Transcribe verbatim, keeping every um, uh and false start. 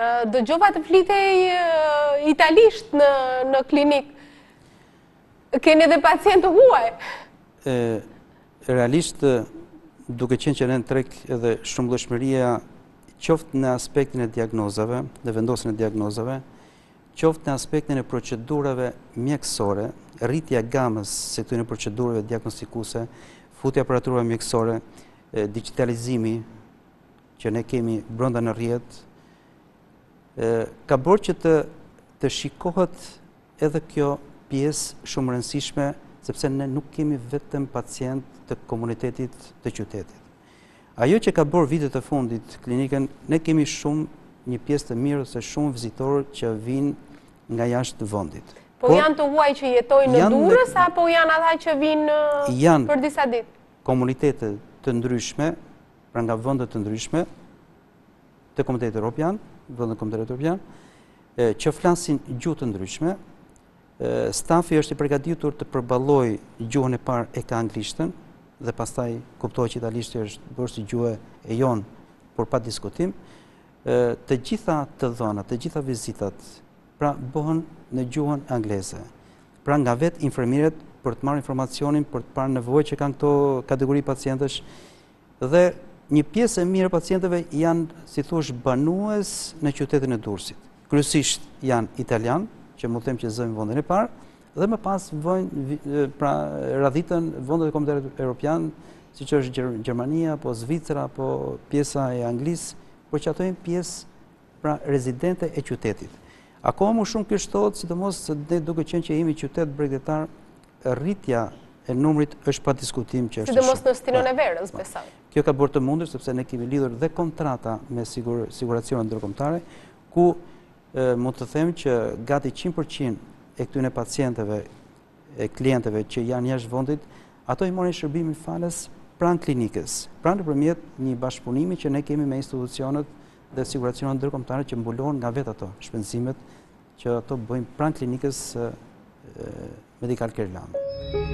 Dëgjova të flitej italisht në, në klinik. Keni edhe pacientë huaj? E, realisht, duke qenë që në treg edhe shumëllëshmëria qoftë në aspektin e diagnozave, në vendosjen e diagnozave, qoftë në aspektin e procedurave mjekësore, rritja gamës së këtyre procedurave diagnostikuese, futja aparaturave mjekësore, digitalizimi që ne kemi brenda në rrjet, ka bërë që të, të shikohet edhe kjo pjesë shumë rëndësishme, sepse ne nuk kemi vetëm pacient të komunitetit të qytetit. Ajo që ka bërë vitet e fundit klinikën, ne kemi shumë një pjesë të mirë ose shumë vizitorë që vinë nga jashtë vendit. Po Por, janë të huaj që jetojnë në Durrës, apo janë ata që vinë janë për disa ditë? Komunitete të ndryshme, pra nga vende të ndryshme, të Komunitetit Evropian, vende Komunitetit Evropian, që flasin gjuhë të ndryshme. Stafi është i përgatitur të përballojë gjuhën e parë e ka anglishtën, dhe pastaj kuptohet që italisht është bërë si gjuhë e jonë, por pa diskutim. Të gjitha të dhënat, të gjitha vizitat, pra bëhen në gjuhën angleze. Pra nga vetë infermierët për të marrë informacionin, për të parë nevojë që kanë këto kategori pacientësh, dhe një pjesë e mirë e pacientëve janë, si thush, banues në qytetin e Durrësit. Kryesisht janë italian, që mund të them që zënë vendin e parë, dhe më pas vojnë, pra radhitën vendet e Komunitetit Evropian, siç është Gjermania, apo Zvicra, apo pjesa e Anglisë, por që ato janë pjesë pra rezidente e qytetit. Akoma më shumë kështohet, sidomos ne duke qenë që jemi qytet bregdetar, rritja e numrit është pa diskutim që është. Sidomos në Stinon e Verës, besoj. Kjo ka bërë të mundur sepse ne kemi lidhur dhe kontrata me sigur, siguracione ndërkombëtare, ku e, mund të them që gati njëqind përqind e këtyre pacientëve, e klientëve që janë jashtë vendit, ato i marrin shërbimin falas pranë klinikës, pranë nëpërmjet një bashkëpunimi që ne kemi me institucionet dhe siguracionet ndërkombëtare që mbulojnë nga vetë ato shpenzimet që ato bëjnë pranë klinikës Medical Care Land.